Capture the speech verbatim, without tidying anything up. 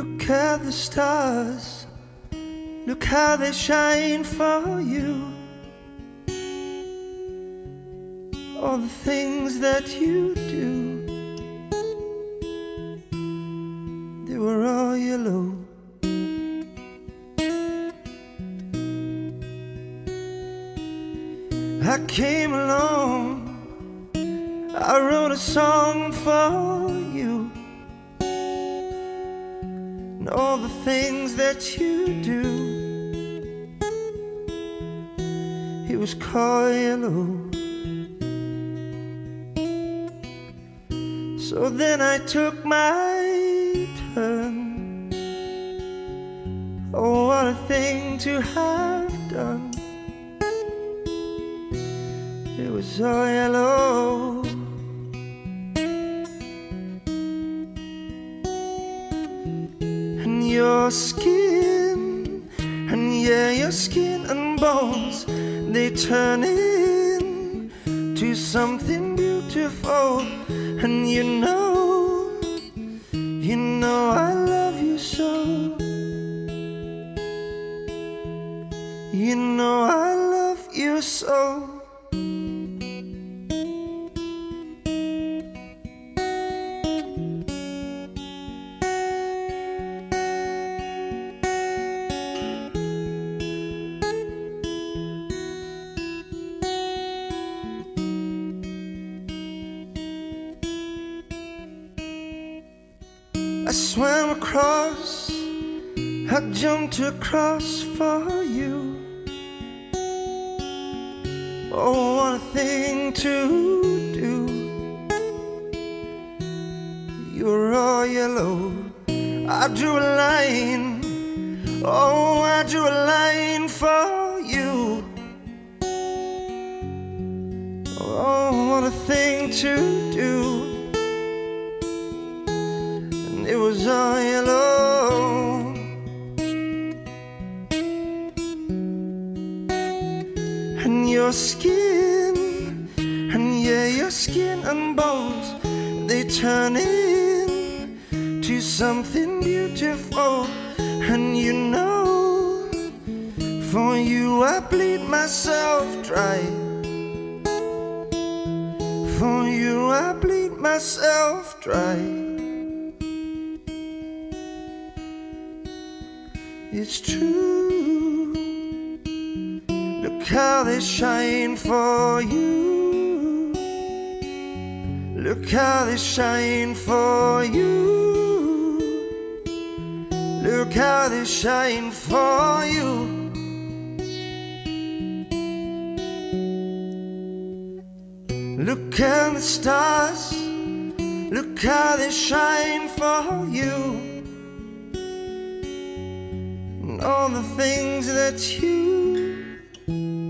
Look at the stars, look how they shine for you. All the things that you do, they were all yellow. I came along, I wrote a song for you. And all the things that you do, it was called yellow. So then I took my turn. Oh, what a thing to have done. It was all yellow. And your skin, and yeah, your skin and bones, they turn into something beautiful. And you know, you know I love you so. You know I love you so. I swam across, I jumped across for you. Oh, what a thing to do. You were all yellow. I drew a line. Oh, I drew a line for you. Oh, what a thing to do. It was all yellow. And your skin, and yeah, your skin and bones, they turn into something beautiful. And you know, for you I bleed myself dry. For you I bleed myself dry. It's true. Look how they shine for you. Look how they shine for you. Look how they shine for you. Look at the stars. Look how they shine for you. All the things that you